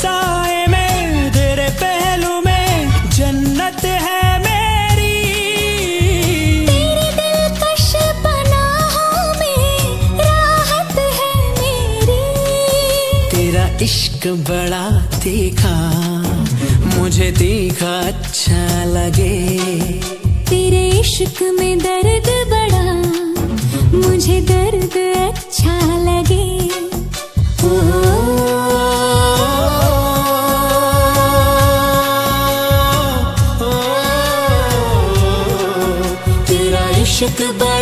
साए में तेरे पहलू में जन्नत है मेरी। तेरे दिलकश पनाहों में राहत है मेरी। तेरा इश्क बड़ा तीखा, मुझे तीखा अच्छा लगे। तेरे इश्क में दर्द बड़ा, मुझे दर्द अच्छा लगे। तेरा इश्क